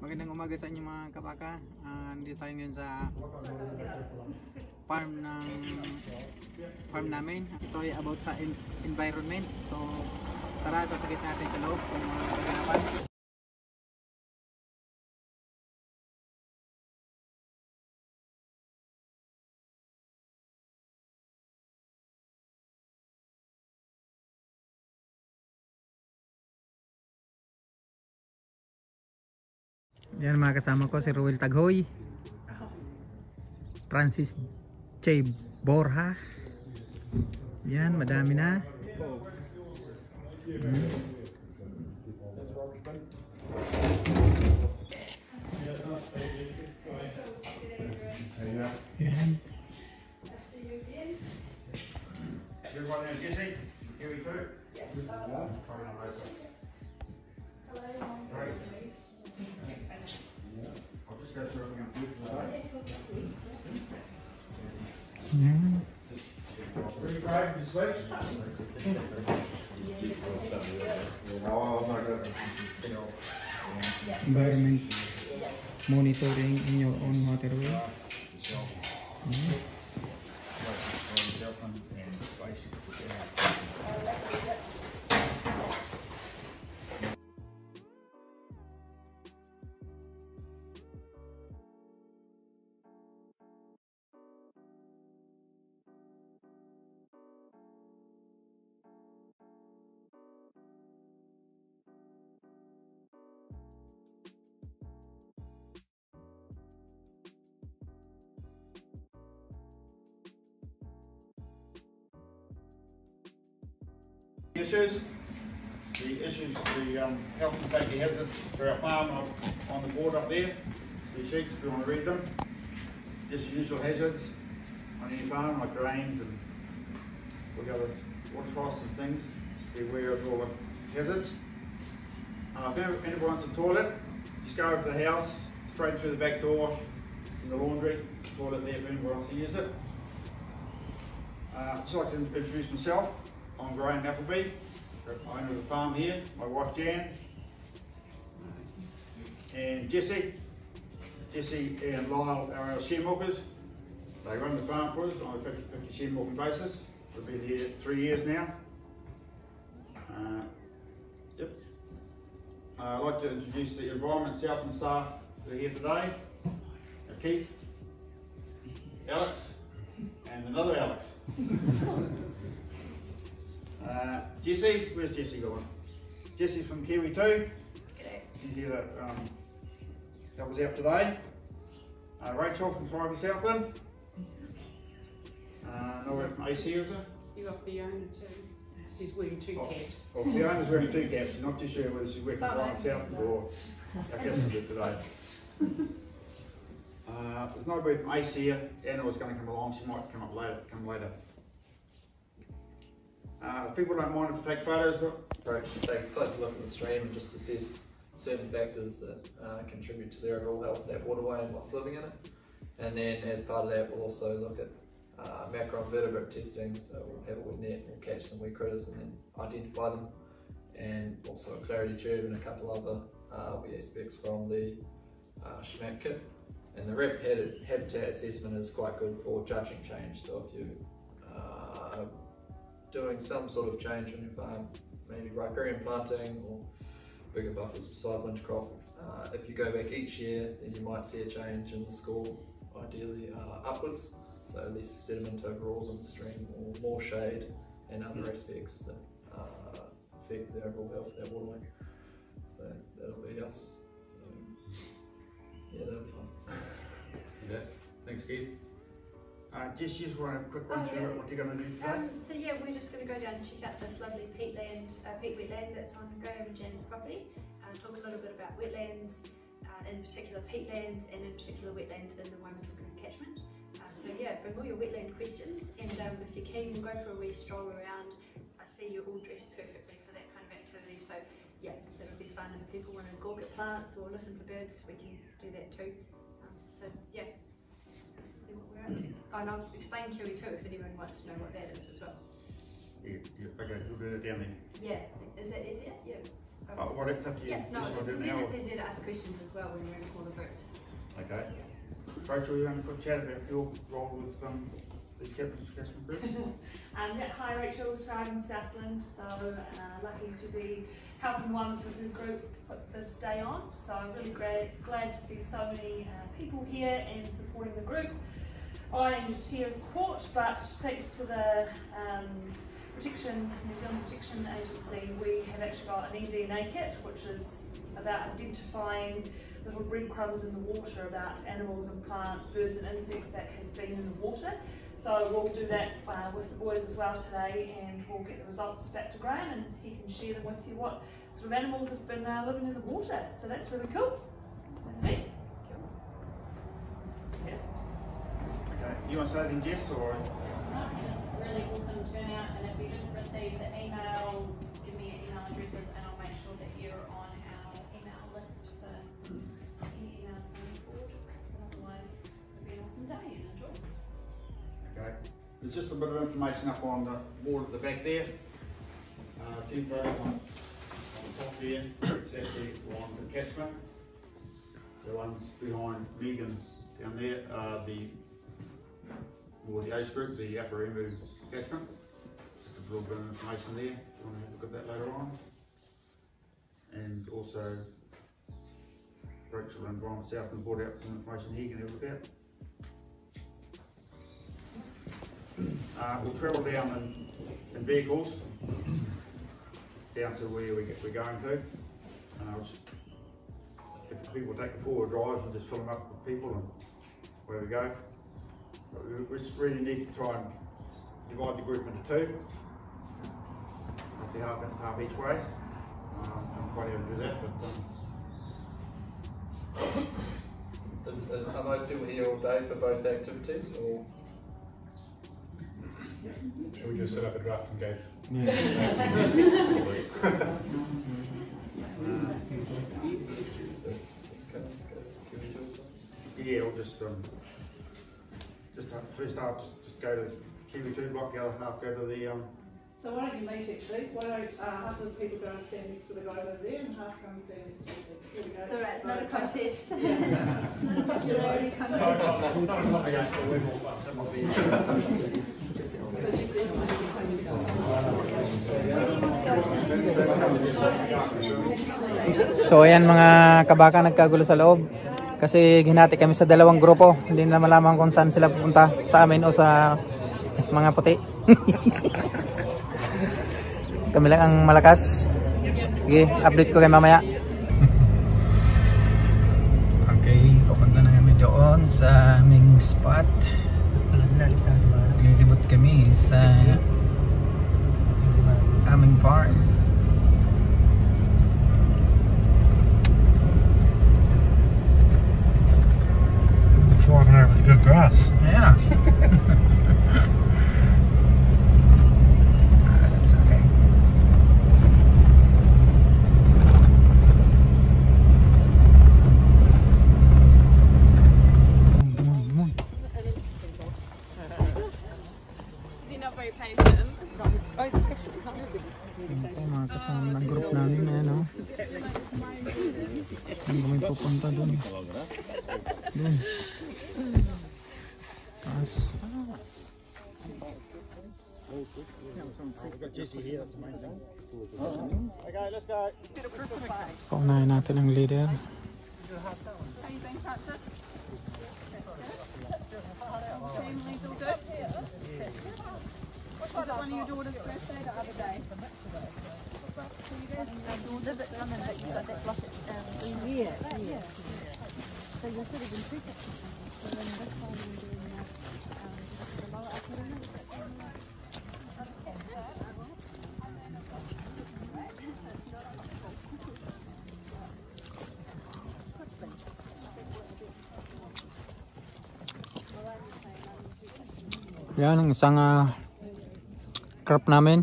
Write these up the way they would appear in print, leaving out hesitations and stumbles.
Magandang umaga sa inyo mga kapaka. Nandito tayo ngayon sa farm namin. Ito ay about sa environment. So tara, ipapakita natin sa loob kung mga kaganapan. Yan mga kasama ko, si Ruel Taghoy, Francis J. Borja. Yan, madami na. Yan. Environment monitoring in your own waterway. The health and safety hazards for our farm on the board up there. The sheets if you want to read them. Just the usual hazards on any farm like drains and all the other water troughs and things. Just be aware of all the hazards. If anyone wants a toilet, just go over to the house, straight through the back door in the laundry. Toilet there if anyone wants to use it. I'd just like to introduce myself. I'm Graham Appleby, owner of the farm here, my wife Jan, and Jesse and Lyle are our share milkers. They run the farm for us on a 50-50 share milking basis. We've been here 3 years now. I'd like to introduce the Environment Southland staff who are here today. Keith, Alex, and another Alex. Jessie, where's Jessie going? Jessie from Kiwi 2. G'day. She's here that help us out today. Rachel from Thriving Southland. Nora from AC, is it? You got Fiona too. She's wearing two caps. Well, Fiona's wearing 2 caps. She's not too sure whether she's working for Thriving Southland or our captain did today. There's nobody from AC here. Anna was going to come along. She might come later. If people don't mind if I take photos, right, take a closer look at the stream and just assess certain factors that contribute to the overall health of that waterway and what's living in it. And then as part of that, we'll also look at macroinvertebrate testing. So we'll have a wet net, we'll catch some wee critters and then identify them. And also a clarity tube and a couple other wee aspects from the SHMAC kit. And the REP habitat assessment is quite good for judging change. So if you doing some sort of change on your farm, maybe riparian planting or bigger buffers beside winter crop. If you go back each year, then you might see a change in the score, ideally upwards, so less sediment overall in the stream or more shade and other aspects that affect the overall health of that waterway. So that'll be us. So yeah, that'll be fun. Yeah, thanks Keith. Jess, you just want a quick run through what you're going to do today? So yeah, we're just going to go down and check out this lovely peat wetland that's on Graham and Jan's property. Talk a little bit about wetlands, in particular peatlands, and in particular wetlands in the Waimatoko catchment. So yeah, bring all your wetland questions, and if you're keen, we'll go for a wee stroll around. I see you're all dressed perfectly for that kind of activity, so yeah, that'll be fun. If people want to gawk at plants or listen for birds, we can do that too. So yeah. And I'll explain Kiwi 2 if anyone wants to know what that is as well. Yeah, okay, we'll do that down there. Yeah, is that easier? Yeah. Well, it's up to you. Yeah, no, Just wanna do because it then now, it's easier to ask questions as well when you're in smaller groups. Okay. Rachel, you want to quick chat about your role with these captains groups? Yeah, hi Rachel, Thriving Southland. So lucky to be helping one to the group put this day on. So I'm really glad to see so many people here and supporting the group. I am just here to support, but thanks to the New Zealand Protection Agency, we have actually got an eDNA kit, which is about identifying little breadcrumbs in the water about animals and plants, birds and insects that have been in the water. So we'll do that with the boys as well today, and we'll get the results back to Graham and he can share them with you what sort of animals have been living in the water. So that's really cool. That's me. Yeah. Okay. You want to say anything, Jess, or? Just really awesome turnout, and if you didn't receive the email, give me your email addresses and I'll make sure that you're on our email list for any emails going forward. But otherwise, it'll be an awesome day and enjoy. Okay. There's just a bit of information up on the board at the back there. Two photos on the top there. It's actually on the catchment. The ones behind Megan down there are the ACE group, the Upper Emu catchment. Just a little bit of information there. If you want to have a look at that later on. And also, Rachel and Environment Southland brought out some information here you can have a look at. We'll travel down in vehicles down to where we're going to. If people take the forward drives and just fill them up with people and where we go. But we just really need to try and divide the group into two. Roughly half each way. I'm quite able to do that, but Are most people here all day for both activities, or? Should we just set up a draft and gauge? yeah, we'll just first half just go to the Kiwi 2 block, the other half go to the So why don't you meet actually? Why don't half of the people go and stand next to the guys over there and half come and stand next to us? Here we go. It's alright, it's not a contest. Yeah. It's not a already contest. It's not a competition, but we're more fun. So ayan mga kabaka, nagkagulo sa loob kasi hinati kami sa dalawang grupo, hindi na malaman kung saan sila pupunta, sa amin o sa mga puti. Kami lang ang malakas. Sige, update ko kayo mamaya. Okay, pupunta na kami doon sa aming spot. Lilibot kami sa aming farm. Driving over the good grass. Yeah. That's okay. You're not very patient. Ito mga kasama ng group namin, ayan o. Saan kami pupunta dun? Dun. Taas. Okay, let's go. Paunahin natin ang leader. How you been, Francis? Family's all good? Was it one of your daughter's birthday the other day? So you guys live at Drummond, but you've got that block at yeah. So you're sort of in two sections. So then this one you're doing the lower upper room. Yan ang isang crop namin.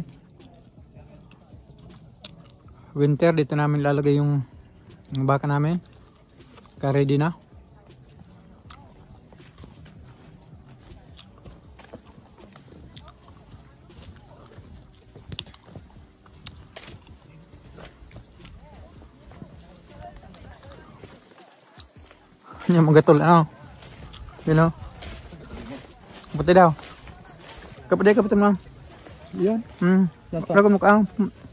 Winter, dito namin lalagay yung baka namin. Ka-ready na. Yung magatol, ano? You know? Kapatid daw. Kapatid mo. Yan. Ragon mo ka.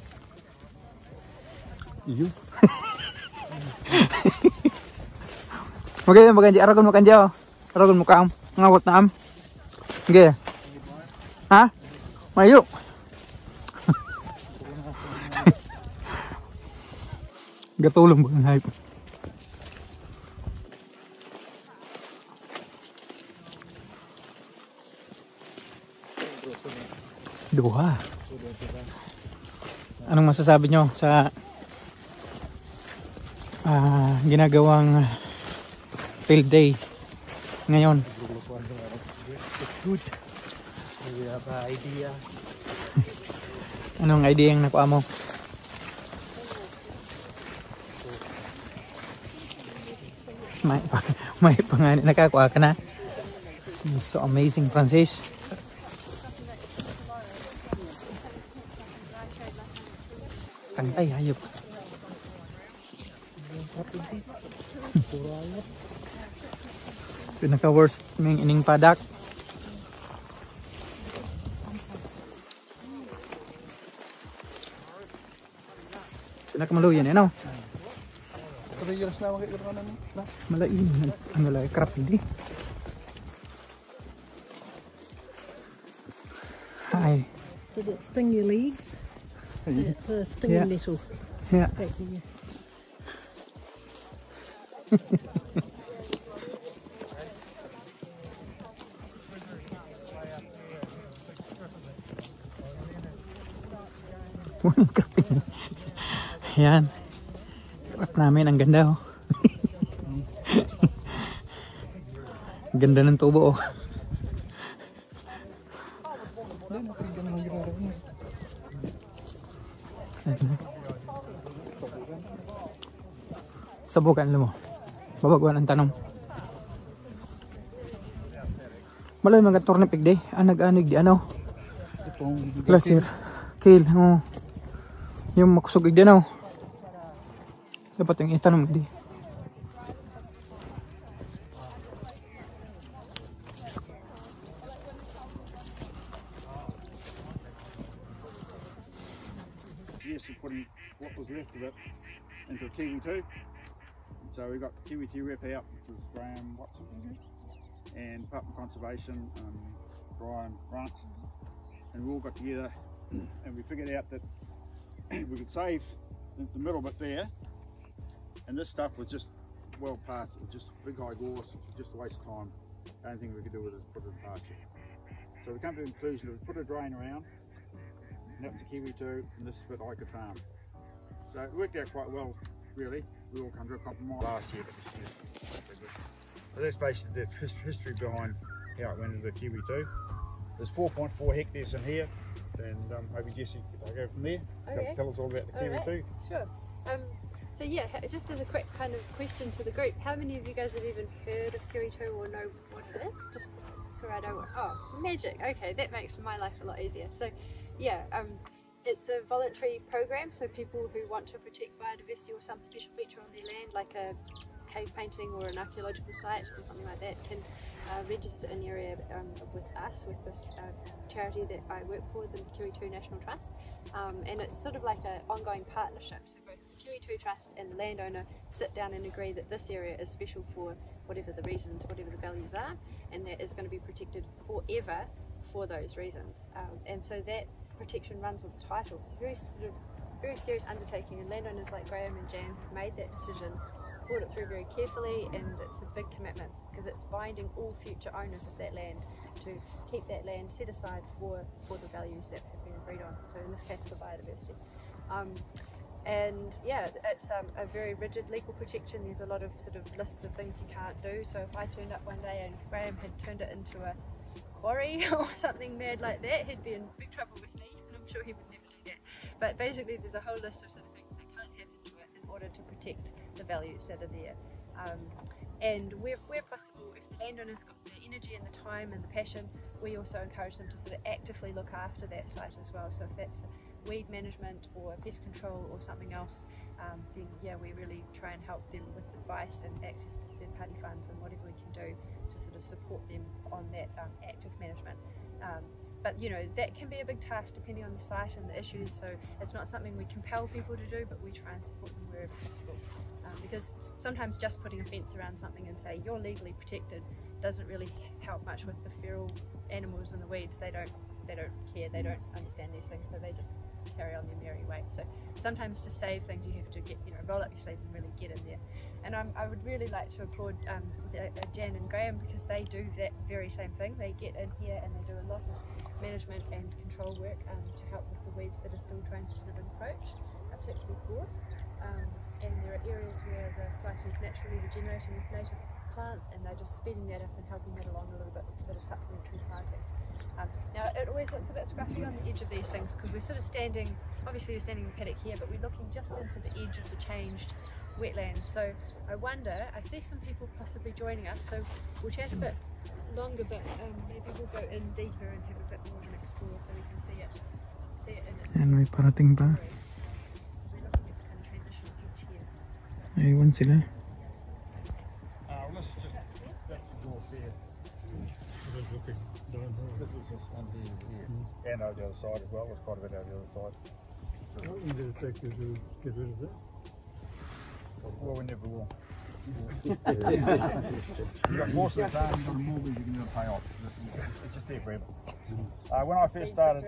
Iyo. Okay, maganji. Ragon mo kanji. Ragon mo ka. Ngawat na am. Okay. Ha? Mayu. Gatulong ba ang hype? Duha. Anong masasabi nyo sa ginagawang field day ngayon? Good. We have an idea. Anong idea yung nakuha mo? May pangalan nakakuha ka na. So amazing, Francis. Kantay, hayop. Pinaka-worst ng ining padak. Pinaka-maluyan, ano? Malain. Ang lalaki, crap hindi. Hi. Did it sting your legs? The stinging nettle. Yeah. Back here. Ayan. Harap namin, ang ganda oh. Ganda ng tubo oh. Sabukan mo. Babagwan ang tanong. Malay mga tornipig day. Anag-anig di ano. Glacier. Kale. Oh. Yung makusugig din oh. Dapat yung itanong di. Yes, we're putting what was left of it into Kiwi 2. So we got Kiwi 2 rep out, which was Graham Watson, and Department of Conservation, Brian Grant, and we all got together and we figured out that we could save the middle bit there, and this stuff was just well past, it was just big high gorse, it was just a waste of time. The only thing we could do was put it in pasture. So we come to the conclusion that we put a drain around, and that's the Kiwi 2, and this is bit I could farm. So it worked out quite well, really. We all come to a compromise last year, but this year. So that's basically the history behind how it went into the Kiwi 2. There's 4.4 hectares in here, and maybe Jessie, I'll go from there. Okay. Tell us all about the Kiwi 2. Sure. So yeah, just as a quick kind of question to the group, how many of you guys have even heard of Kiwi 2 or know what it is? Just so I know. Oh, magic. Okay, that makes my life a lot easier. So yeah, it's a voluntary program, so people who want to protect biodiversity or some special feature on their land, like a cave painting or an archaeological site or something like that, can register an area with us, with this charity that I work for, the Kiwi 2 National Trust, and it's sort of like an ongoing partnership. So both the Kiwi 2 Trust and the landowner sit down and agree that this area is special for whatever the reasons, whatever the values are, and that is going to be protected forever for those reasons. And so that protection runs with the title. It's a very serious undertaking, and landowners like Graham and Jan have made that decision, thought it through very carefully, and it's a big commitment because it's binding all future owners of that land to keep that land set aside for the values that have been agreed on. So in this case, for biodiversity. And yeah, it's a very rigid legal protection. There's a lot of sort of lists of things you can't do. So if I turned up one day and Graham had turned it into a quarry or something mad like that, he'd be in big trouble with me, and I'm sure he would never do that. But basically there's a whole list of sort of things that can't happen to it in order to protect the values that are there. And where possible, if the landowner's got the energy and the time and the passion, we also encourage them to sort of actively look after that site as well. So if that's weed management or pest control or something else, then yeah, we really try and help them with advice and access to third-party funds and whatever we can do to sort of support them on that active management. But you know, that can be a big task depending on the site and the issues, so it's not something we compel people to do, but we try and support them wherever possible. Because sometimes just putting a fence around something and say you're legally protected doesn't really help much with the feral animals and the weeds. They don't care, they don't understand these things, so they just carry on their merry way. So sometimes to save things you have to get, you know, roll up your sleeves and really get in there. And I would really like to applaud Jan and Graham, because they do that very same thing. They get in here and they do a lot of management and control work to help with the weeds that are still trying to sort of encroach, particularly gorse. And there are areas where the site is naturally regenerating with native plants, and they're just speeding that up and helping that along a little bit with a bit of supplementary planting. Now it always looks a bit scruffy on the edge of these things because we're sort of standing, obviously we're standing in the paddock here, but we're looking just into the edge of the changed wetlands. So I wonder, I see some people possibly joining us, so we'll chat a bit longer, but maybe we'll go in deeper and have a bit more of an explore so we can see it in its Yan, may parating pa. we're looking at the kind of transitional edge here. Ayun sila. Let's just, that's the gorse here. Just looking down here. This was just under here. And over the other side as well, there's quite a bit over the other side. How long did it take you to get rid of that? Well, we never will. You've got more to the farm, you've got a mortgage you can never pay off. It's just there forever. When I first started,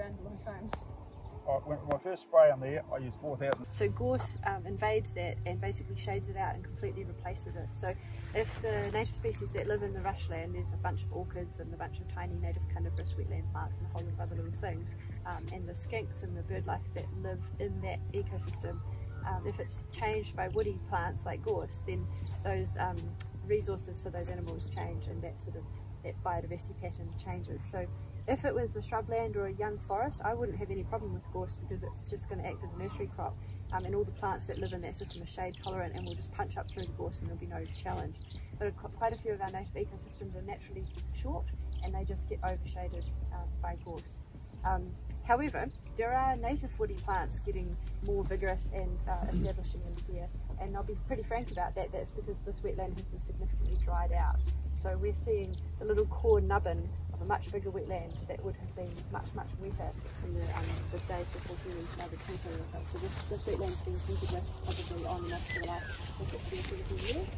when I first spray on there, I used 4,000. So gorse invades that and basically shades it out and completely replaces it. So if the native species that live in the rushland, there's a bunch of orchids and a bunch of tiny native carnivorous wetland plants and a whole lot of other little things, and the skinks and the bird life that live in that ecosystem, if it's changed by woody plants like gorse, then those resources for those animals change, and that sort of that biodiversity pattern changes. So if it was a shrubland or a young forest, I wouldn't have any problem with gorse because it's just going to act as a nursery crop, and all the plants that live in that system are shade tolerant and will just punch up through the gorse and there'll be no challenge. But quite a few of our native ecosystems are naturally short and they just get overshaded by gorse. However, there are native woody plants getting more vigorous and establishing in here, and I'll be pretty frank about that. That's because this wetland has been significantly dried out. So we're seeing the little core nubbin of a much bigger wetland that would have been much wetter in the days before humans started tinkering with it. So this wetland's been tinkered with probably on and off for the last 60 or 70 years.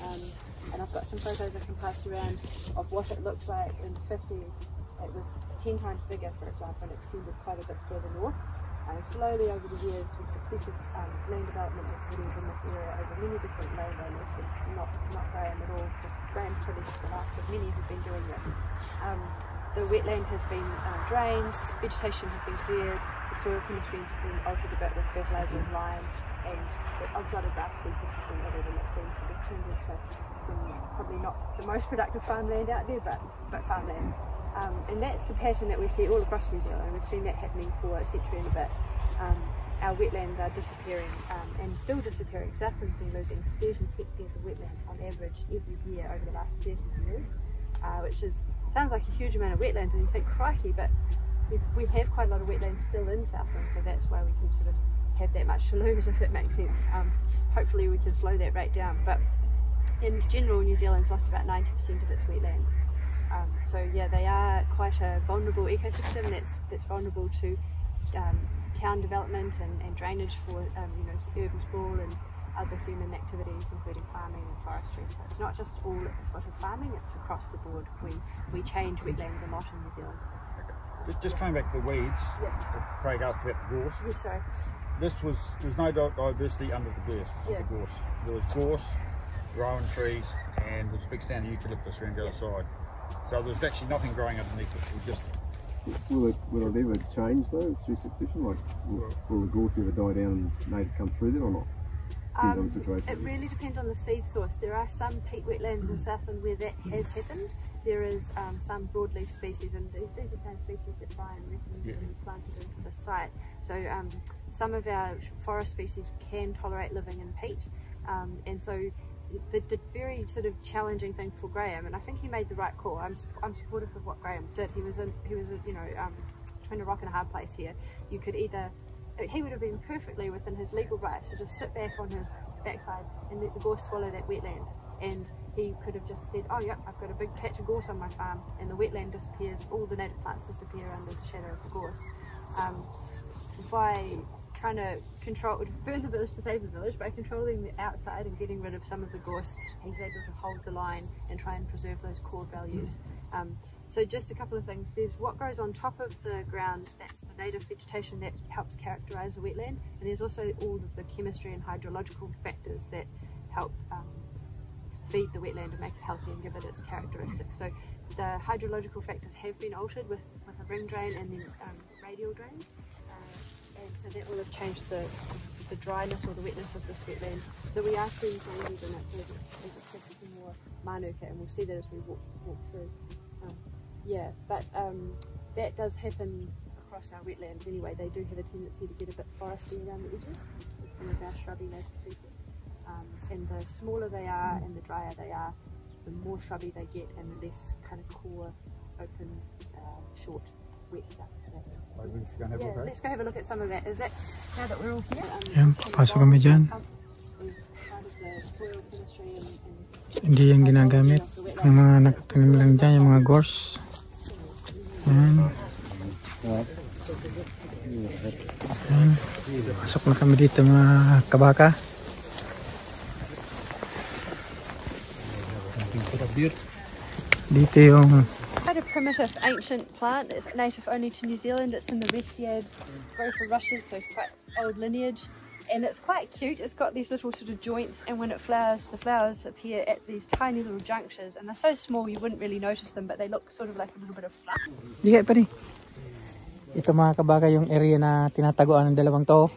And I've got some photos I can pass around of what it looked like in the 50s. It was 10 times bigger, for example, and extended quite a bit further north. Slowly over the years, with successive land development activities in this area over many different landowners, not Graham at all, just Graham pretty much the last of many who've been doing that. The wetland has been drained, vegetation has been cleared, the soil chemistry has been altered a bit with fertiliser and lime, and the exotic grass species have been added, and it's been sort of turned into some probably not the most productive farmland out there, but farmland. And that's the pattern that we see all across New Zealand. We've seen that happening for a century and a bit. Our wetlands are disappearing and still disappearing. Southland's been losing 30 hectares of wetland on average every year over the last 30 years, which sounds like a huge amount of wetlands, and you think, crikey, but we have quite a lot of wetlands still in Southland, so that's why we can sort of have that much to lose, if that makes sense. Hopefully we can slow that rate down, but in general New Zealand's lost about 90% of its wetlands. So yeah, they are quite a vulnerable ecosystem that's vulnerable to town development and drainage for urban sprawl and other human activities, including farming and forestry. So it's not just all at the foot of farming; it's across the board. We change wetlands a lot in New Zealand. Just coming back to the weeds, Craig asked about the gorse. Yes, sorry. There's no diversity under the gorse. There was gorse, rowan trees, and there's a big stand of eucalyptus around the other side. So there's actually nothing growing underneath it. We just will it ever change though through succession? Like, will the gorse ever die down and native come through there or not? Depends on the situation. It really depends on the seed source. There are some peat wetlands in Southland where that has happened. There is some broadleaf species, and these are the kind of species that Brian recommended when he planted into the site. So some of our forest species can tolerate living in peat, and so the very sort of challenging thing for Graham, and I think he made the right call. I'm supportive of what Graham did. He was between a rock and a hard place here. You could either he would have been perfectly within his legal rights to just sit back on his backside and let the gorse swallow that wetland. And he could have just said, oh yeah, I've got a big patch of gorse on my farm, and the wetland disappears, all the native plants disappear under the shadow of the gorse. By trying to control, burn the village to save the village, by controlling the outside and getting rid of some of the gorse, he's able to hold the line and try and preserve those core values. So just a couple of things. There's what grows on top of the ground, that's the native vegetation that helps characterise a wetland, and there's also all of the chemistry and hydrological factors that help feed the wetland and make it healthy and give it its characteristics. So the hydrological factors have been altered with a ring drain and then radial drains, and so that will have changed the dryness or the wetness of this wetland. So we are seeing changes in it as it's becoming more manuka, and we'll see that as we walk through. Yeah, but that does happen across our wetlands anyway. They do have a tendency to get a bit foresty around the edges with some of our shrubby native species. And the smaller they are and the drier they are, the more shrubby they get and the less kind of core, open, short, wet stuff. Yeah, let's go have a look at some of that. Is that, now that we're all here? Yan, papasok kami dyan. Hindi yung ginagamit. Ang mga nakatanim lang dyan, yung mga gorse. Yan. Yan. Pasok na kami dito mga kabaka. Dito yung quite a primitive ancient plant. It's native only to New Zealand. It's in the Restiad growth of rushes, so it's quite old lineage, and it's quite cute. It's got these little sort of joints, and when it flowers, the flowers appear at these tiny little junctures, and they're so small you wouldn't really notice them, but they look sort of like a little bit of fluff. Di pa rin. Ito mga kabaka yung area na tinataguan ng dalawang to.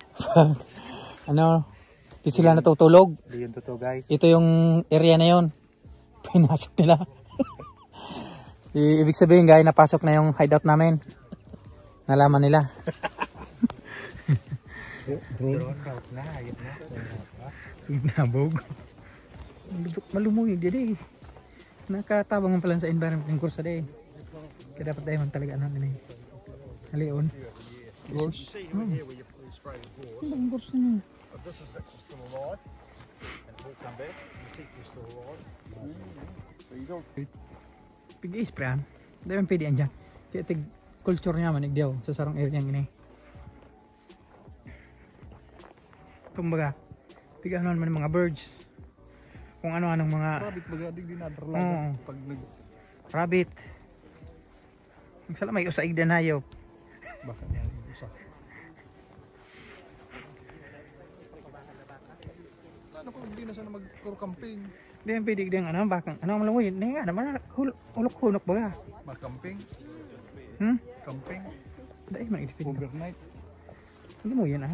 Ano, di sila natutulog. Di yun totoo, guys. Ito yung area na yon. Pinasok nila. Ibig sabihin guys, napasok na yung hideout namin. Nalaman nila. Sinabog. Malumuyog din eh. Nakatabang pala sa environment ng kursa din. Kaya dapat tayo man talaga ano din eh. Halion. Gorse. Ang gorse na yun. This is actually still alive, and it will come back. The teeth is still alive. So you don't. Pig-i-sprayan. Dahil yung pwede yan dyan. Kaya tig-culture niya man, igdiyaw sa sarong area niyang ini. Kumbaga, tig-ano naman yung mga birds. Kung ano-anong mga... Rabbit baga, di dinadralaga. Pag nag... Rabbit. Magsala may usaig din hayo. Baka niya yung usa. Ano kung hindi na siya na mag-camping? Hindi yung pwede din ano, bakang ano malawi. Hindi nga naman, hulok-hulok baga. Mag-camping? Camping? Dahil mag-idipin. Overnight? Hindi mo yun ah.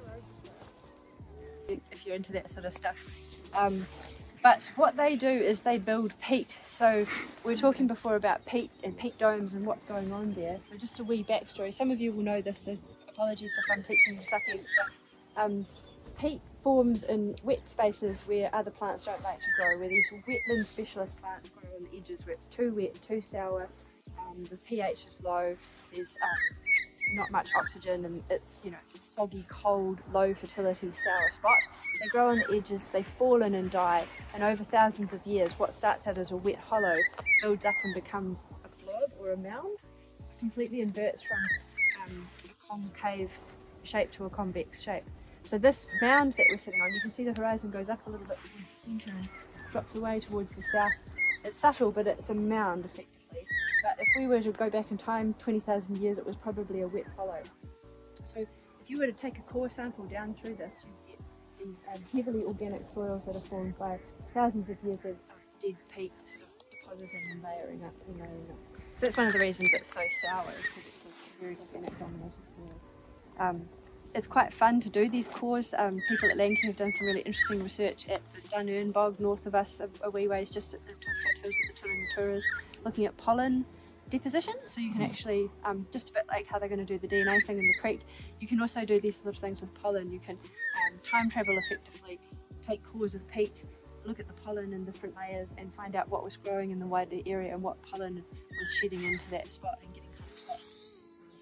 If you're into that sort of stuff. But what they do is they build peat. So we were talking before about peat and peat domes and what's going on there. So just a wee backstory. Some of you will know this, so apologies if I'm teaching you sucking. Peat forms in wet spaces where other plants don't like to grow, where these wetland specialist plants grow on the edges where it's too wet, too sour, the pH is low, there's not much oxygen, and it's, you know, it's a soggy, cold, low fertility, sour spot. They grow on the edges, they fall in and die, and over thousands of years what starts out as a wet hollow builds up and becomes a blob or a mound. It completely inverts from a concave shape to a convex shape. So this mound that we're sitting on, you can see the horizon goes up a little bit towards the centre and drops away towards the south. It's subtle, but it's a mound effectively. But if we were to go back in time 20,000 years, it was probably a wet hollow. So if you were to take a core sample down through this, you'd get these heavily organic soils that are formed by thousands of years of dead peat sort of depositing and layering up and layering up. So that's one of the reasons it's so sour, is because it's a very organic dominated soil. It's quite fun to do these cores. People at Langcare have done some really interesting research at the Dunurn Bog north of us, a wee ways just at the top hills of the Turanaturas, looking at pollen deposition. So you can actually, just a bit like how they're going to do the DNA thing in the creek, you can also do these sort of things with pollen. You can time travel effectively, take cores of peat, look at the pollen in different layers and find out what was growing in the wider area and what pollen was shedding into that spot and getting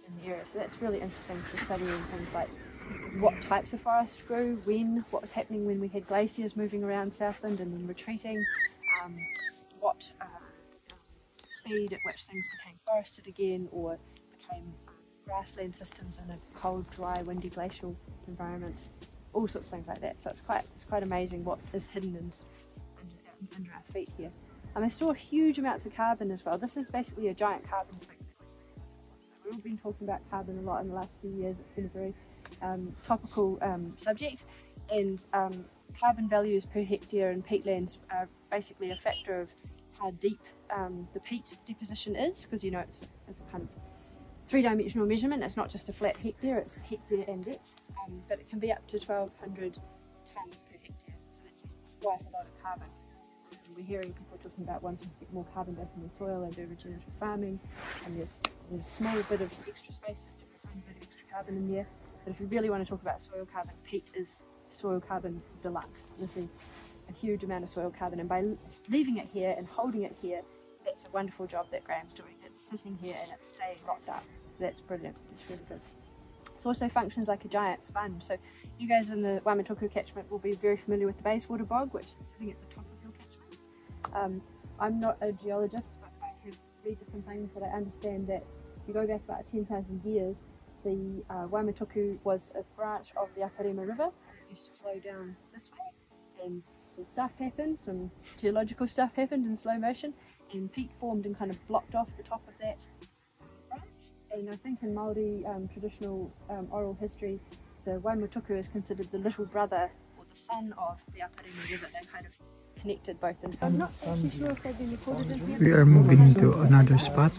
in the area. So that's really interesting for studying things like what types of forest grew, when, what was happening when we had glaciers moving around Southland and then retreating, what speed at which things became forested again or became grassland systems in a cold, dry, windy glacial environment, all sorts of things like that. So it's quite amazing what is hidden under our feet here. And they store huge amounts of carbon as well. This is basically a giant carbon sink. We've all been talking about carbon a lot in the last few years. It's been a very topical subject, and carbon values per hectare in peatlands are basically a factor of how deep the peat deposition is, because you know it's a kind of three-dimensional measurement. It's not just a flat hectare, it's hectare and depth, but it can be up to 1,200 tonnes per hectare, so that's quite a lot of carbon. We're hearing people talking about wanting to get more carbon back in the soil and do regenerative farming, and there's a small bit of extra space to put a bit of extra carbon in there. But if you really want to talk about soil carbon, peat is soil carbon deluxe. This is a huge amount of soil carbon, and by leaving it here and holding it here, that's a wonderful job that Graham's doing. It's sitting here and it's staying locked up. That's brilliant. It's really good. It also functions like a giant sponge. So you guys in the Waimatoko catchment will be very familiar with the Bayswater Bog, which is sitting at the top of your catchment. I'm not a geologist, but I have read some things that I understand that if you go back about 10,000 years, the Waimatoko was a branch of the Akarima River, and it used to flow down this way, and some stuff happened, some geological stuff happened in slow motion, and peat formed and kind of blocked off the top of that branch. And I think in Māori traditional oral history, the Waimatoko is considered the little brother or the son of the Akarima River. They kind of connected both. And I'm not actually sure if they've been recorded in here. We are moving to another spot.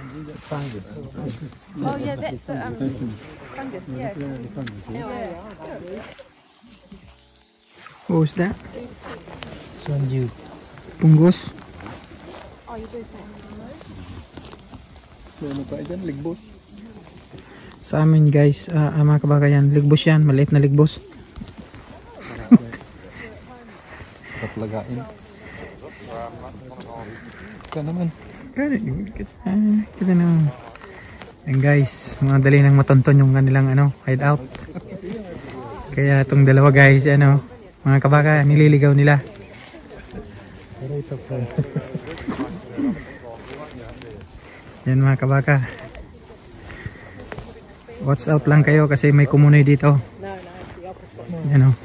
Oh yeah, that's fungus, yeah. What was that? Sanju. Punggos. Oh, you do that. Ligbos. Sa amin guys, mga kabakayan, ligbos yan, maliit na ligbos. Lagain. Ka naman. Kasi naman. And guys, mga dali nang matonton yung kanilang hideout. Kaya itong dalawa guys, mga kabaka, nililigaw nila. Yan mga kabaka. Watch out lang kayo kasi may kumunoy dito. Yan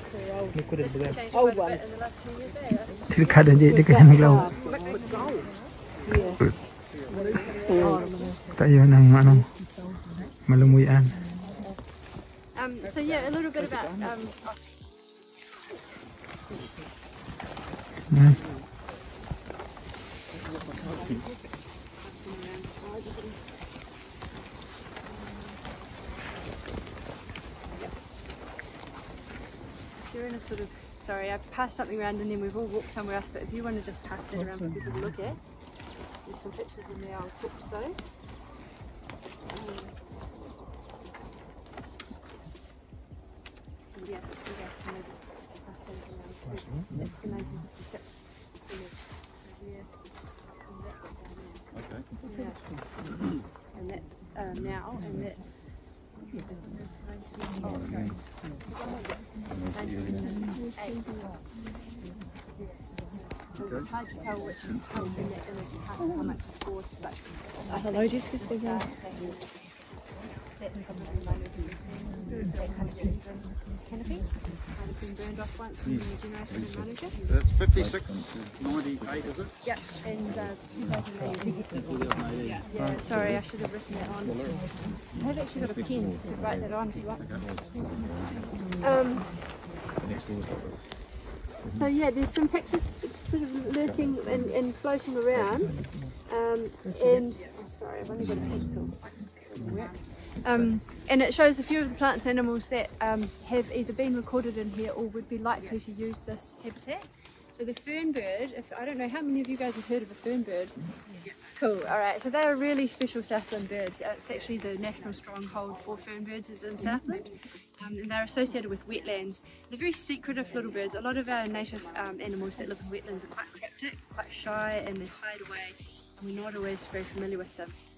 delikado aja, dia kaya naglaw. Tayo ng malumuyan. So yeah, a little bit about you're in a sort of, sorry, I've passed something around and then we've all walked somewhere else, but if you want to just pass that around for people to look at, there's some pictures in there, I'll talk to those. Yeah, you guys can maybe pass those around. That's the 1956 image. So yeah, and that's now, and that's it's hard to tell which is how in that image you can't tell how much is forced, but hello, Jessica speaking. That's probably that kind of canopy might have been burned off once and regenerated in Manuka. That's 5698, is it? Yep, and 2008. Yeah, sorry, I should have written that on. I have actually got a pen to write that on if you want. So yeah, there's some pictures sort of lurking and floating around, and oh, sorry, I've only got a pencil. And it shows a few of the plants and animals that have either been recorded in here or would be likely to use this habitat. So the fernbird, I don't know how many of you guys have heard of a fernbird. Cool, alright, so they're really special Southland birds. It's actually the national stronghold for fernbirds is in Southland, and they're associated with wetlands. They're very secretive little birds. A lot of our native animals that live in wetlands are quite cryptic, quite shy, and they hide away, and we're not always very familiar with them.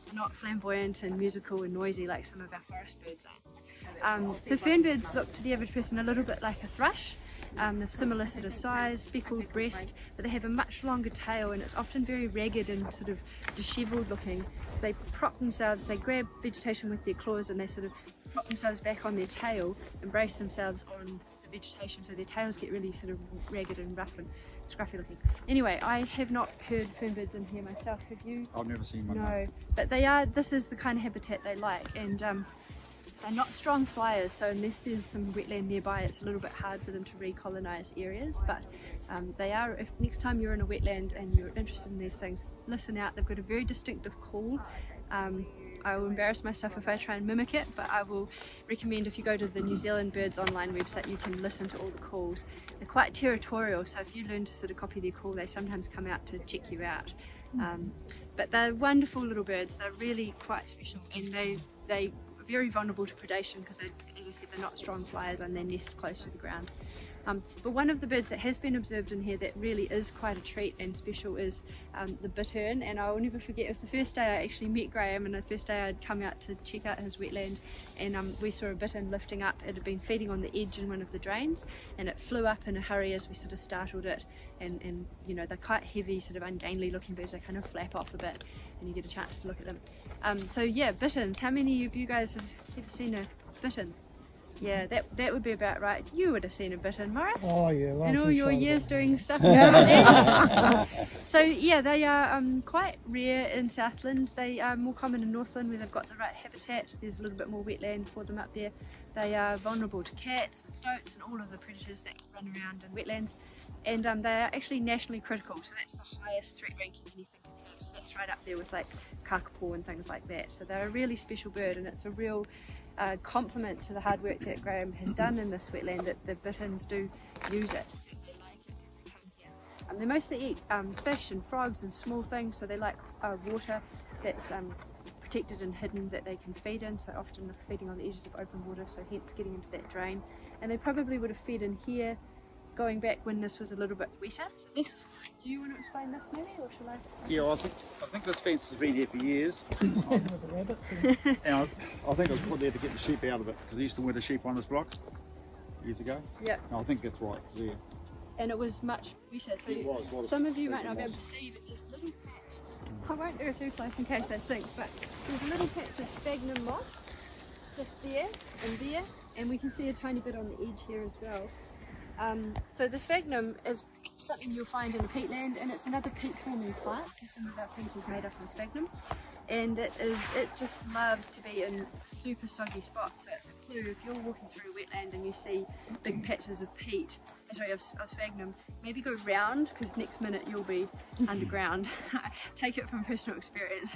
not flamboyant and musical and noisy like some of our forest birds are. So fernbirds look to the average person a little bit like a thrush. They're similar sort of size, speckled breast, but they have a much longer tail, and it's often very ragged and sort of dishevelled looking. They prop themselves, they grab vegetation with their claws, and they sort of prop themselves back on their tail and brace themselves on the vegetation, so their tails get really sort of ragged and rough and scruffy looking. Anyway, I have not heard fernbirds in here myself. Have you? I've never seen one. No, but this is the kind of habitat they like, and they're not strong flyers, so unless there's some wetland nearby, it's a little bit hard for them to recolonise areas. But they are, if next time you're in a wetland and you're interested in these things, listen out. They've got a very distinctive call. I will embarrass myself if I try and mimic it, but I will recommend if you go to the New Zealand Birds online website, you can listen to all the calls. They're quite territorial, so if you learn to sort of copy their call, they sometimes come out to check you out. But they're wonderful little birds. They're really quite special, and they very vulnerable to predation because, as I said, they're not strong flyers and they nest close to the ground. But one of the birds that has been observed in here that really is quite a treat and special is the bittern, and I will never forget, it was the first day I actually met Graham, and the first day I'd come out to check out his wetland, and we saw a bittern lifting up. It had been feeding on the edge in one of the drains, and it flew up in a hurry as we sort of startled it, and you know, they're quite heavy, sort of ungainly looking birds. They kind of flap off a bit and you get a chance to look at them. So yeah, bitterns. How many of you guys have ever seen a bittern? Yeah, that would be about right. You would have seen a bittern, Morris. Oh yeah, well, in all your years doing stuff. So yeah, they are quite rare in Southland. They are more common in Northland where they've got the right habitat. There's a little bit more wetland for them up there. They are vulnerable to cats and stoats and all of the predators that run around in wetlands. And they are actually nationally critical, so that's the highest threat ranking anything can have. So that's right up there with like kakapo and things like that. So they're a really special bird, and it's a real compliment to the hard work that Graham has done in this wetland that the bitterns do use it. They like it. They come here. They mostly eat fish and frogs and small things, so they like water that's protected and hidden that they can feed in, so often they're feeding on the edges of open water, so hence getting into that drain. And they probably would have fed in here going back when this was a little bit wetter. So this, do you want to explain this maybe, or shall I? Yeah, well, I think this fence has been here for years. And I think it was put there to get the sheep out of it, because they used to winter sheep on this block years ago. Yeah. And I think that's right, yeah. And it was much wetter, so some of you might not be able to see, but there's a little patch. I won't do it too close in case I sink, but there's a little patch of sphagnum moss just there, and we can see a tiny bit on the edge here as well. So the sphagnum is something you'll find in the peatland, and it's another peat forming plant, so some of our peat is made up of sphagnum, and it just loves to be in super soggy spots. So it's a clue if you're walking through a wetland and you see big patches of peat, of sphagnum, maybe go round, because next minute you'll be underground. Take it from personal experience.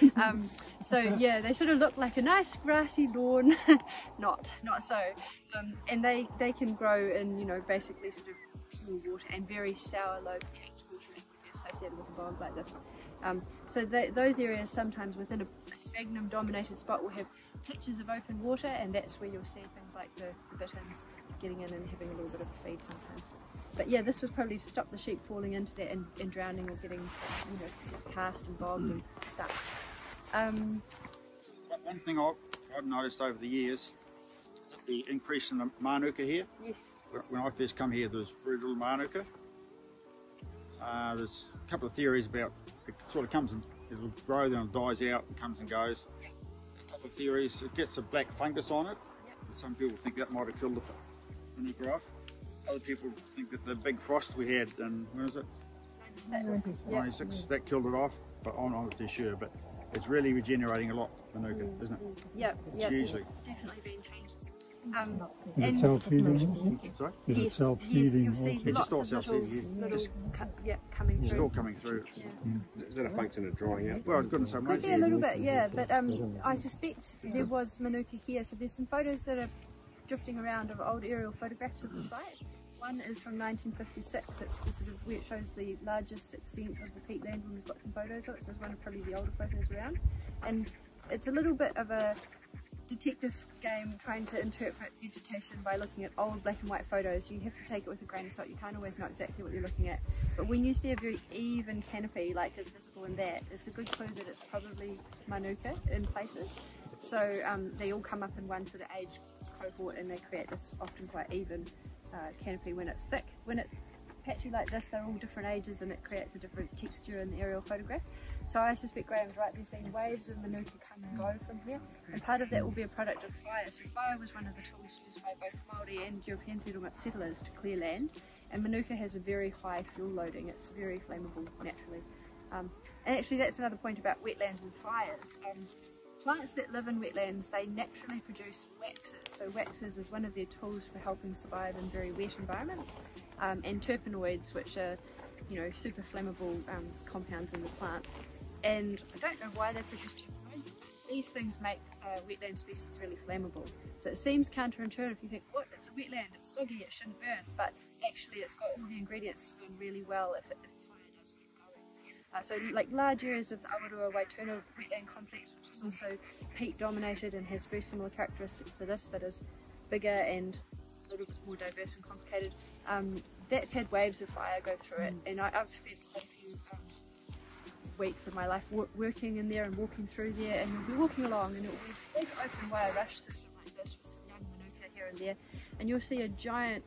So yeah, they sort of look like a nice grassy lawn. not so. And they can grow in, you know, basically sort of pure water and very sour, low pH water that would be associated with a bog like this. So those areas sometimes within a sphagnum dominated spot will have patches of open water, and that's where you'll see things like the bitterns getting in and having a little bit of a feed sometimes. But yeah, this was probably to stop the sheep falling into that and drowning or getting, you know, cast and bogged and stuff. One thing I've noticed over the years is the increase in the manuka here. Yes. When I first come here, there was very little manuka. There's a couple of theories about it. Sort of comes and it'll grow, then it dies out and comes and goes. A couple of theories: it gets a black fungus on it. Yep. Some people think that might have killed it when it grew up. Other people think that the big frost we had, and when was it? 96. That killed it off. But I'm not too sure. But it's really regenerating a lot, manuka, isn't it? Yeah, yeah. Usually. Definitely been changes. Is it self-feeding? Sorry? Is it self-feeding? It just starts self-feeding. Coming through. It's all coming through. Yeah. Is that a function of drying out? Well, it's goodness, I'm could be a little bit, yeah. But I suspect there was manuka here. So there's some photos that are drifting around of old aerial photographs of the site. One is from 1956. It's the sort of where it shows the largest extent of the peatland when we've got some photos of it. So it's one of probably the older photos around, and it's a little bit of a detective game trying to interpret vegetation by looking at old black and white photos. You have to take it with a grain of salt. You can't always know exactly what you're looking at. But when you see a very even canopy like is visible in that, it's a good clue that it's probably Manuka in places. So they all come up in one sort of age cohort and they create this often quite even canopy when it's thick. When it's patchy like this, they're all different ages and it creates a different texture in the aerial photograph. So I suspect Graham's right, there's been waves of Manuka come and go from here, and part of that will be a product of fire. So fire was one of the tools used by both Māori and European settlers to clear land, and Manuka has a very high fuel loading, it's very flammable naturally. And actually that's another point about wetlands and fires. Plants that live in wetlands, they naturally produce waxes. So waxes is one of their tools for helping survive in very wet environments, and terpenoids, which are, you know, super flammable compounds in the plants. And I don't know why they produce terpenoids. These things make wetland species really flammable. So it seems counterintuitive. You think, what? It's a wetland, it's soggy, it shouldn't burn. But actually, it's got all the ingredients to burn really well if fire does get going. So like large areas of the Awaroa Waituna wetland complex, which is also peat dominated and has very similar characteristics to this, but is bigger and a little bit more diverse and complicated. That's had waves of fire go through it, and I've spent quite a few weeks of my life working in there and walking through there, and you'll be walking along and it will be a big open wire rush system like this with some young Manuka here and there, and you'll see a giant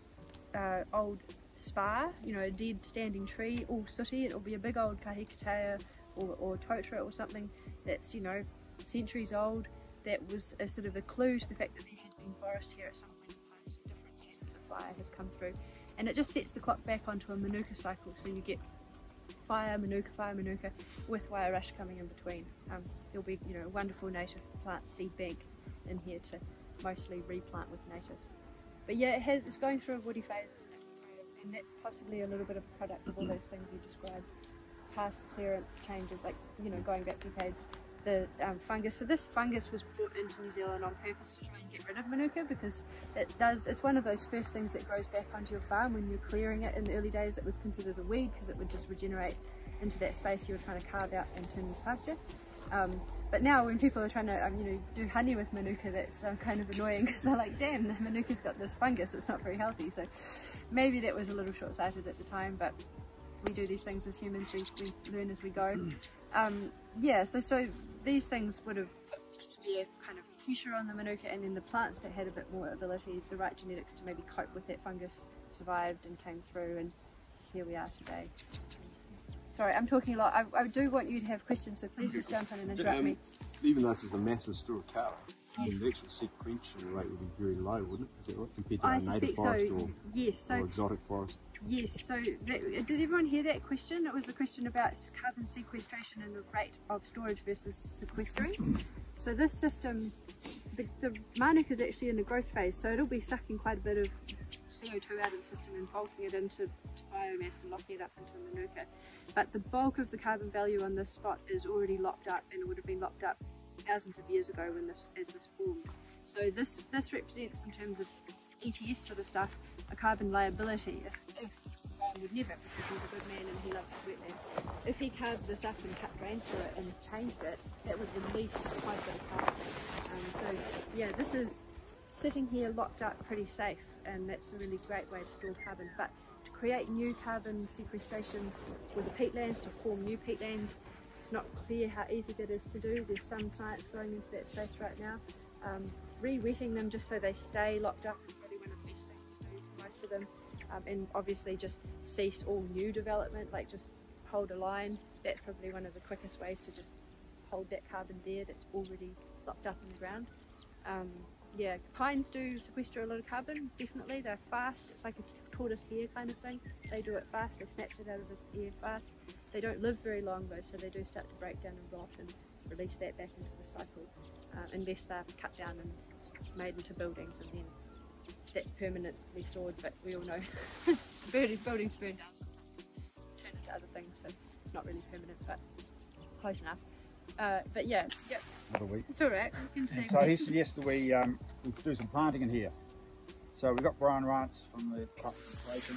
old spar, you know, a dead standing tree, all sooty. It'll be a big old kahikatea or totara or something that's, you know, centuries old. That was a sort of a clue to the fact that there had been forest here at some point in the past. Different patterns of fire had come through, and it just sets the clock back onto a Manuka cycle, so you get fire, Manuka, with wire rush coming in between. There'll be, you know, a wonderful native plant seed bank in here to mostly replant with natives. But yeah, it's going through a woody phase, and that's possibly a little bit of a product of all those things you described. Past clearance changes, like, you know, going back decades. The fungus, so this fungus was brought into New Zealand on purpose to try and get rid of Manuka, because it's one of those first things that grows back onto your farm when you're clearing it. In the early days it was considered a weed because it would just regenerate into that space you were trying to carve out and turn into pasture. But now when people are trying to you know, do honey with Manuka, that's kind of annoying because they're like, damn, the Manuka's got this fungus, it's not very healthy. So maybe that was a little short-sighted at the time, but we do these things as humans, we learn as we go. Yeah, so these things would have put severe kind of pressure on the Manuka, and then the plants that had a bit more ability, the right genetics to maybe cope with that fungus, survived and came through, and here we are today. Sorry, I'm talking a lot. I do want you to have questions, so please just jump in and interrupt me. Even though this is a massive store of carbon, the actual sequential rate would be very low, wouldn't it? Is that right? Compared to a native forest or exotic forest? Yes, so did everyone hear that question? It was a question about carbon sequestration and the rate of storage versus sequestering. So this system, the Manuka is actually in the growth phase, so it'll be sucking quite a bit of CO2 out of the system and bulking it into biomass and locking it up into Manuka. But the bulk of the carbon value on this spot is already locked up, and it would have been locked up thousands of years ago when this formed. So this represents, in terms of ETS sort of stuff, a carbon liability. If Graham would never, because he's a good man and he loves his wetlands, if he carved this up and cut drains through it and changed it, that would release quite a bit of carbon. So yeah, this is sitting here locked up pretty safe, and that's a really great way to store carbon. But to create new carbon sequestration with the peatlands, to form new peatlands, it's not clear how easy that is to do. There's some science going into that space right now. Re-wetting them just so they stay locked up is probably one of the best things to do for most of them. And obviously just cease all new development, like just hold a line. That's probably one of the quickest ways to just hold that carbon there that's already locked up in the ground. Yeah, pines do sequester a lot of carbon, definitely. They're fast. It's like a tortoise hare kind of thing. They do it fast, they snatch it out of the air fast. They don't live very long though, so they do start to break down and rot and release that back into the cycle, unless they're cut down and made into buildings, and then that's permanently stored. But we all know buildings burn down sometimes, turn into other things, so it's not really permanent, but close enough. But yeah, it's alright. So he suggested we do some planting in here. So we got Brian Rance from the Conservation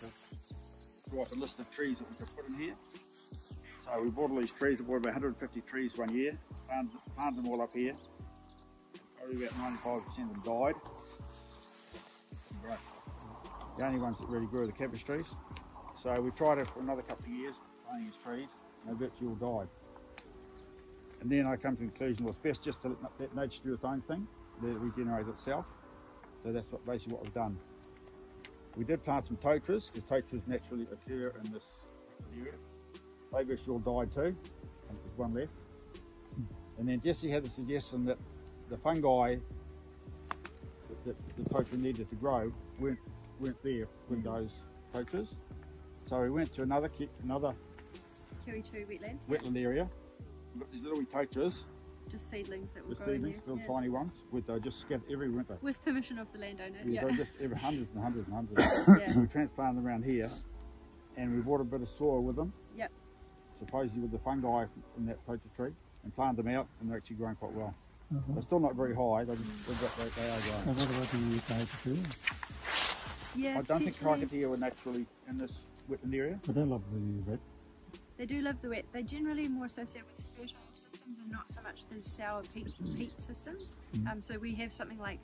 to draw up a list of trees that we could put in here. So we bought all these trees. We bought about 150 trees one year, planted them all up here. probably about 95% of them died. Right. The only ones that really grew are the cabbage trees. So we tried it for another couple of years, planting these trees, and they virtually all died. And then I come to the conclusion it was best just to let nature do its own thing, let it regenerate itself. So that's basically what we've done. We did plant some totras, because totras naturally occur in this area. They virtually all died too, and there's one left. And then Jesse had the suggestion that the fungi that the totra needed to grow weren't there with those totras. So we went to another Kiwi 2 wetland area. We've got these little wee totras. Just seedlings that were Just growing seedlings, there. little tiny ones, with just scattered everywhere, weren't they? With permission of the landowner. Yeah, Yeah. they just every hundreds and hundreds and hundreds. Yeah. We transplanted them around here, and we brought a bit of soil with them. Yep. Supposedly with the fungi from that totra tree, and planted them out, and they're actually growing quite well. They're still not very high. They are growing. And what about the cockatoo? Yeah, I don't think cockatoo are naturally in this wetland area. But they love the wet. They do love the wet. They're generally more associated with fertile systems and not so much the sour peat systems. So we have something like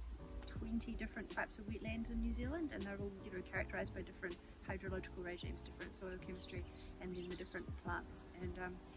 20 different types of wetlands in New Zealand, and they're all characterised by different hydrological regimes, different soil chemistry, and then the different plants. And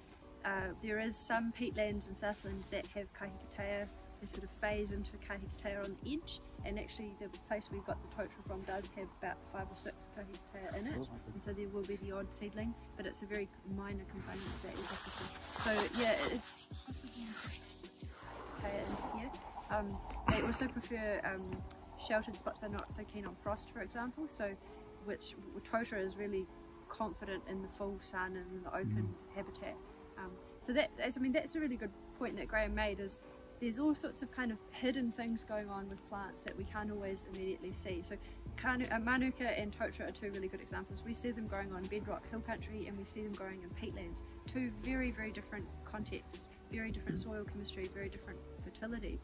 there is some peatlands in Southland that have kahikatea. They sort of phase into kahikatea on the edge, and actually the place we got the totra from does have about 5 or 6 kahikatea in it, and so there will be the odd seedling, but it's a very minor component of that ecosystem. So yeah, it's possible kahikatea in here. They also prefer sheltered spots. They're not so keen on frost, for example, so which totra is really confident in the full sun and the open habitat. So that's a really good point that Graham made, is there's all sorts of kind of hidden things going on with plants that we can't always immediately see. So Manuka and Totra are two really good examples. We see them growing on bedrock hill country, and we see them growing in peatlands. Two very, very different contexts, very different soil chemistry, very different fertility.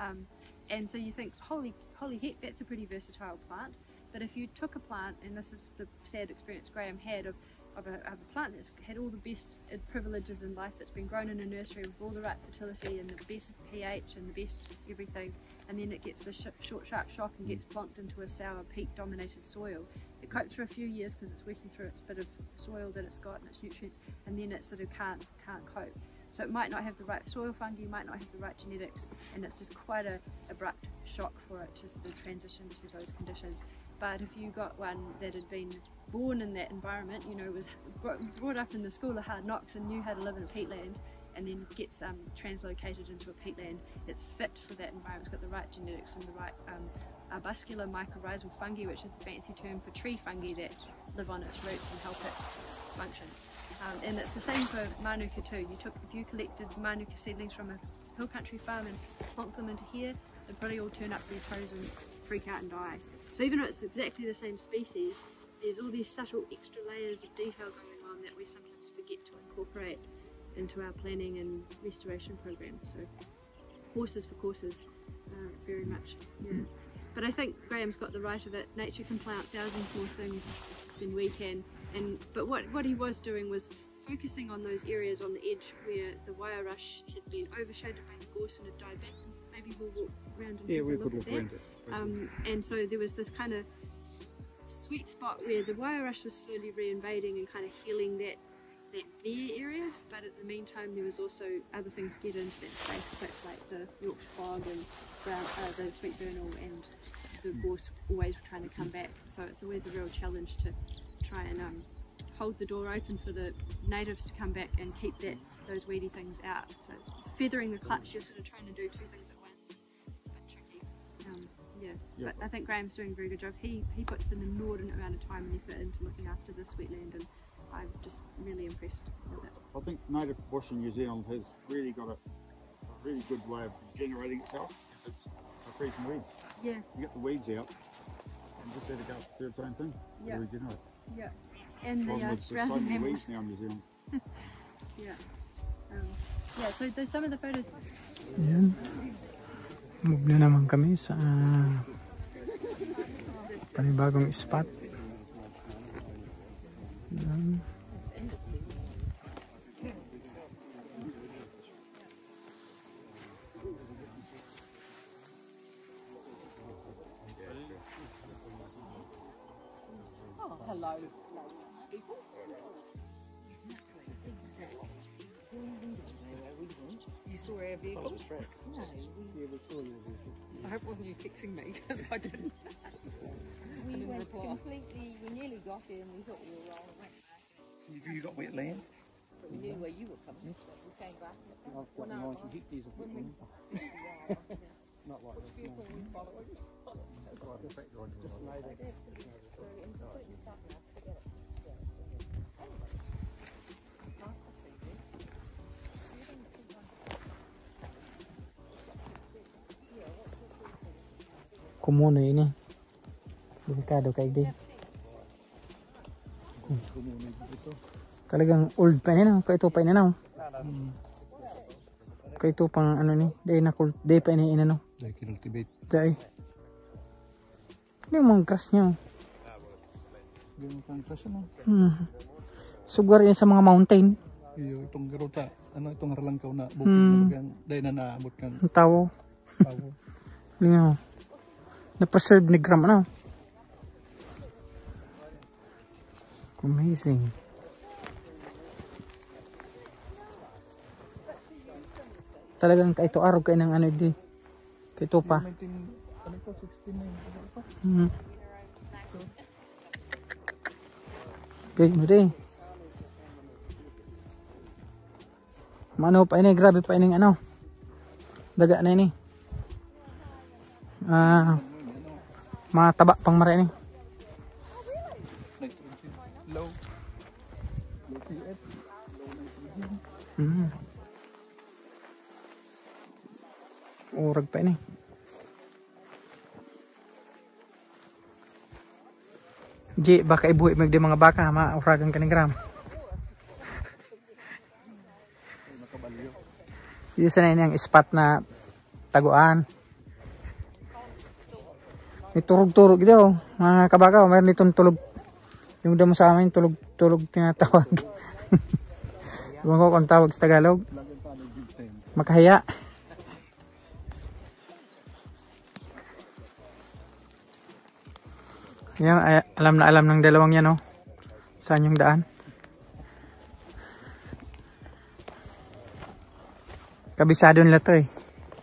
And so you think, holy heck, that's a pretty versatile plant. But if you took a plant, and this is the sad experience Graham had of a plant that's had all the best privileges in life, that's been grown in a nursery with all the right fertility and the best pH and the best everything, and then it gets the short sharp shock and gets plonked into a sour peat dominated soil. It copes for a few years because it's working through its bit of soil that it's got and its nutrients, and then it sort of can't cope. So it might not have the right soil fungi, might not have the right genetics, and it's just quite a abrupt shock for it to sort of transition to those conditions. But if you got one that had been born in that environment, was brought up in the school of hard knocks and knew how to live in a peatland, and then gets translocated into a peatland that's fit for that environment, it's got the right genetics and the right arbuscular mycorrhizal fungi, which is the fancy term for tree fungi that live on its roots and help it function. And it's the same for Manuka too. If you collected Manuka seedlings from a hill country farm and plonked them into here, they'd probably all turn up their toes and freak out and die. So even though it's exactly the same species, there's all these subtle extra layers of detail going on that we sometimes forget to incorporate into our planning and restoration programs. So horses for courses, very much. Yeah. But I think Graham's got the right of it. Nature can plant thousands more things than we can. But what he was doing was focusing on those areas on the edge where the wire rush had been overshadowed by the gorse and had died back. Maybe we'll walk around and have a look at that. And so there was this kind of sweet spot where the wire rush was slowly reinvading and kind of healing that bare area, but at the meantime there was also other things get into that space, like the Yorkshire fog and the sweet vernal and the gorse always trying to come back. So it's always a real challenge to try and hold the door open for the natives to come back and keep those weedy things out. So it's feathering the clutch, you're sort of trying to do two things at once. It's a bit tricky. But I think Graham's doing a very good job. He puts an inordinate amount of time and effort into looking after this wetland, and I'm just really impressed with it. I think native bush in New Zealand has really got a really good way of generating itself. It's free from weeds. Yeah. You get the weeds out and just let it go do its own thing. Yeah. Regenerate. Yeah. And the there's so browsing many mammals. weeds now in New Zealand. Yeah, so there's some of the photos. Ayan. Move na naman kami sa panibagong spot. Ayan. low people. Exactly. You saw our vehicle? No. I hope it wasn't you texting me, because I didn't. We went completely, we nearly got there and we thought we were rolling away. So you got wetland? We knew where you were coming, so we came back. I've got 90 hectares of wetland. Not like this. Vehicle we followed. Just lay that. Kumuno ini. Delikado kay di. Talagang old pa ini na, kay ito pa ini na. Kay ito pang ano ni, day na cool, day pa ini inano. Day cultivate. Day. Ini mong grass niya. Yung pang grass ano? Sugar yan sa mga mountain. Iyo itong garuta, ano itong harlangkaw na bukid na bagang day na naabot kang tao. Lingaw. Na-preserve ni Gram ano. Amazing. Talagang kaito araw kay nang ano di. Kaito pa. Ano ko 69 pa. Okay, mo di. Mano pa ini, grabe pa ini ano. Daga na ini. Mataba pang mara ini. Low pH, low nitrogen. Urag pa ini. Di baka ibuhi magdi mga baka mauragan ka ni Gram. Isa na ini ang spot na taguan. May turog-turog daw, mga kabakaw, mayroon itong tulog. Yung damo sa amin, tulog-tulog tinatawag. Iwan ko kung tawag sa Tagalog. Makahiya. Yan, alam na alam ng dalawang yan, oh. Saan yung daan? Kabisado nila to eh.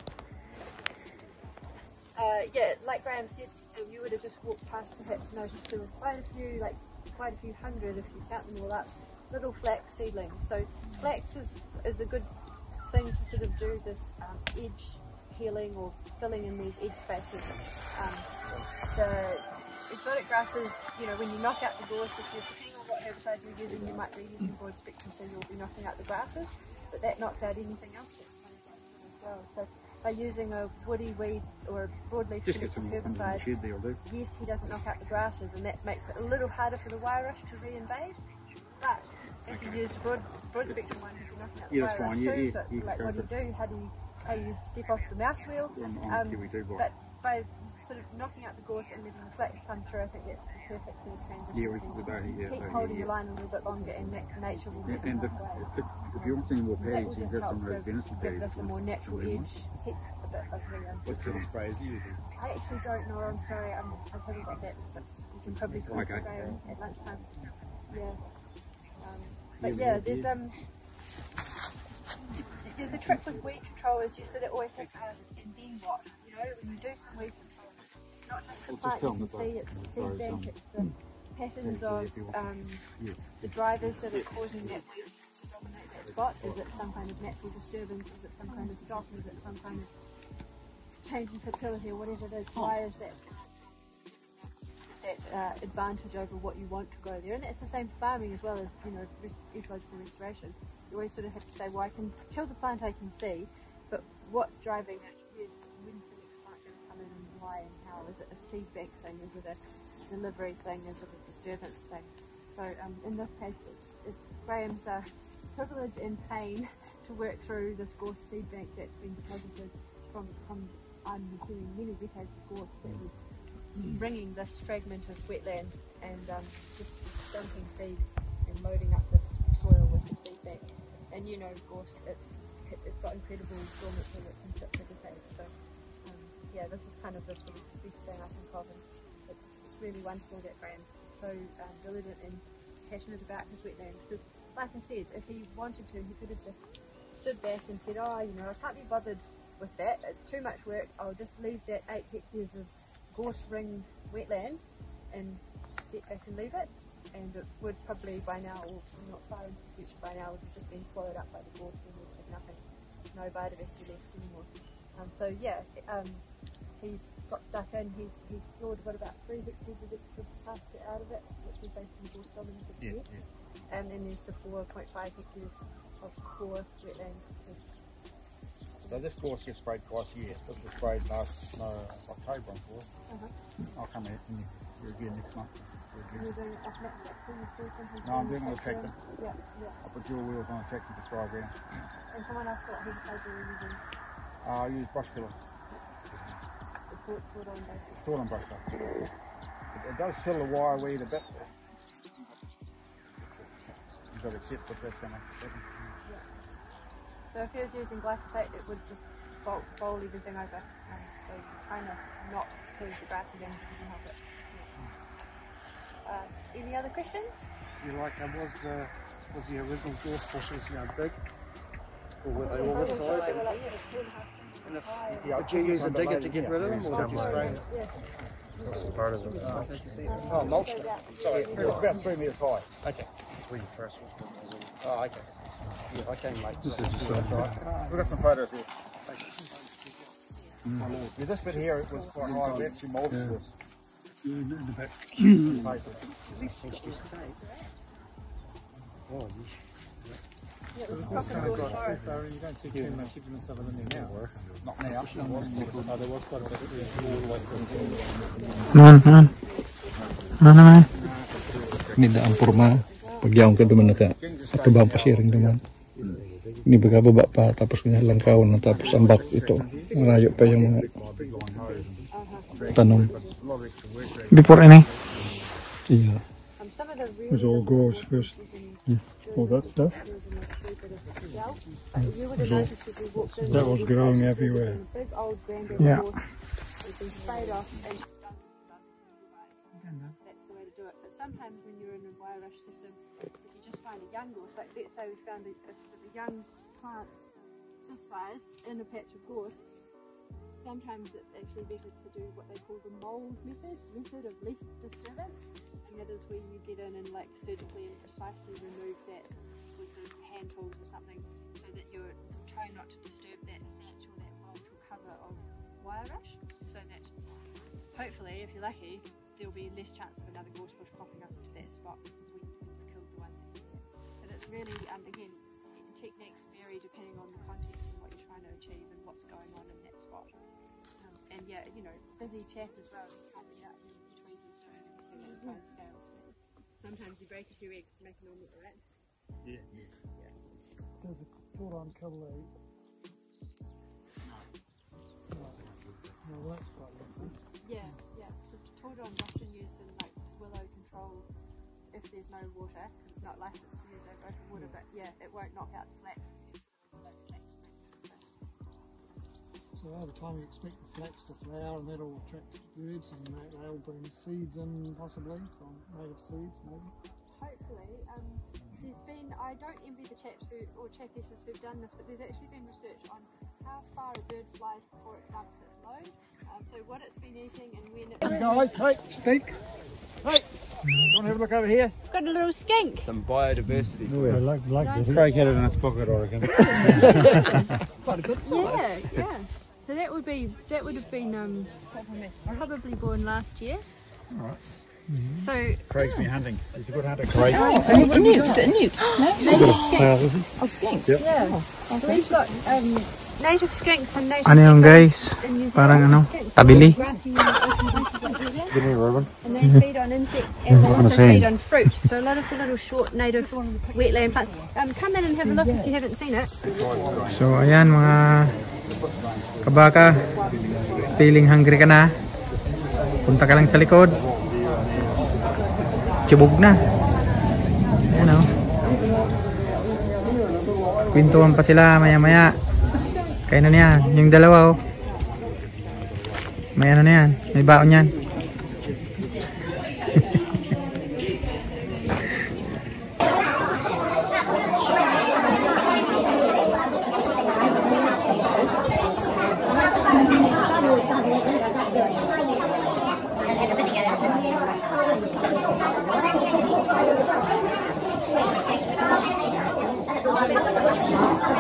Yeah, like Graham said, you would have just walked past, perhaps noticed there was quite a few hundred, if you count them all up, little flax seedlings. So flax is a good thing to sort of do this edge healing or filling in these edge spaces. The exotic grasses, you know, when you knock out the gorse, if you're depending on what herbicide you're using, you might be using broad spectrum, so you'll be knocking out the grasses, but that knocks out anything else as well. So by using a woody weed or a broadleaf herbicide, yes, he doesn't knock out the grasses, and that makes it a little harder for the wire rush to re-invade. But if you use broad spectrum one, you're knocking out the wire rush too. So like, what do you do? How do you step off the mouse wheel? But by sort of knocking out the gorse and letting the flax come through, I think that's the perfect sort of transition. Keep holding the line a little bit longer, and nature will get in the way. If you want any more paddies, you've got some rhododendron give this a more natural edge. What sort of spray is he using? I actually don't know, I'm sorry, I haven't got that, but you can probably talk to Graham at lunchtime. Yeah. But yeah, there's the trick with weed control is you sort of always have to ask, and then what? You know, when you do some weed control, not just the plant you can see, it's the seed bank, it's the patterns of the drivers that are causing that weed to dominate that spot. Is it some kind of natural disturbance? Is it some kind of stock? Is it some kind of change in fertility or whatever it is? Why is that advantage over what you want to grow there? And that's the same for farming as well as, you know, ecological restoration. You always sort of have to say, well, I can kill the plant I can see, but what's driving it? When's the next plant going to come in and why and how? Is it a seed bank thing? Is it a delivery thing? Is it a disturbance thing? So in this case, it's Graham's privilege and pain to work through this gorse seed bank that's been deposited from I'm assuming many decades of gorse that was bringing this fragment of wetland and just dumping seed and loading up this soil with the seed bank. And you know, gorse, it's got incredible dormant limits and certificates. So yeah, this is kind of the sort of best thing I think of, and it's really wonderful that Graham's so diligent and passionate about his wetlands. Because, like I said, if he wanted to, he could have just stood back and said, oh, you know, I can't be bothered with that, it's too much work, I'll just leave that 8 hectares of gorse ring wetland and step back and leave it, and it would probably by now, or not far into the future by now, would have just been swallowed up by the gorse and would have nothing, no biodiversity left anymore. So yeah, he's got stuck in, he's stored about 3 hectares of extra pasture out of it, which is basically gorse dominated here, and then there's the 4.5 hectares of core wetland. So this gorse gets sprayed twice a year. This was sprayed last October, I'm sure. I'll come in again next month. You're doing automatic tractor? No, I'm doing it with a tractor. Yeah, yeah. I put dual wheels on a tractor to throw around. And someone else what herbicide are you using? I use brush killer. Thorn brush killer. It does kill the wire weed a bit. You've got to accept what that's going to happen. So if he was using glyphosate, it would just bowl everything over. So kind of not kill the grass again if you can help it. Any other questions? You like, was the original gorse bushes, big? Or were they all this size? Did you use a digger to get rid of them, or did you spray them? Some part of them. Oh, mulched it. Sorry, it's about 3 metres high. Okay. Oh, okay. Yeah, I came late. We've got some photos here. Yeah, this bit here it was quite high. We actually mulched this. You don't see too much evidence of it in there now. Not now. No, there was quite a bit. Ini dah ampurma, pagyaong ka duman naka atubang pasiring duman. Ini bagaba pa tapos kanya langkawan na tapos ambak ito. Marayo pa yung mga tanong. Before any? Yeah. It was all gorse first. Yeah. All that stuff. That was growing everywhere. Yeah. Sometimes when you're in a wire rush system, if you just find a young gorse, like let's say we found a young plant this size in a patch of gorse, sometimes it's actually better to do what they call the mould method of least disturbance, and that is where you get in and like surgically and precisely remove that with the hand tools or something, so that you're trying not to disturb that thatch or that mulch or cover of wire rush, so that hopefully, if you're lucky, there'll be less chance of another gorse bush popping up into that spot because we've killed the one that's there. But it's really, again, techniques vary depending on the context and what you're trying to achieve and what's going on in that spot. And yeah, busy chaff as well, you can't get out there with your tweezers doing everything at a fine scale. Sometimes you break a few eggs to make a normal rat. Yeah. There's a full-on cover leaf. No, that's quite lovely. Yeah. Tordon is often used in like willow control if there's no water. It's not licensed to use over open water, but yeah, it won't knock out the flax. So over time you expect the flax to flower and that'll attract birds and they'll bring seeds in possibly from native seeds maybe. Hopefully. There's been, I don't envy the chaps or chappies who've done this, but there's actually been research on how far a bird flies before it dumps its load. So what it's been eating and when it... Guys, hey, speak. Hey, you want to have a look over here? Got a little skink. Some biodiversity. Oh, yeah. Like nice. this. Craig had it in its pocket, I reckon. Quite a good size. Yeah. So that would have been probably born last year. All right. So Craig's been hunting. He's a good hunter, Craig. Oh, a newt. Is it a newt? No? skink. Yeah. So we've got native skinks and native Ano yung guys? Parang ano? Tabili? Give me a ribbon. And they feed on insects and they also feed on fruit. So a lot of the little short native wetland plants. Come in and have a look if you haven't seen it. So ayan mga kabaka, feeling hungry ka na, punta ka lang sa likod, tubog na. Ayan o, kwentuhan pa sila maya maya. Kaya ano na yan, yung dalawa o, may ano na yan, may baon yan. Thank you.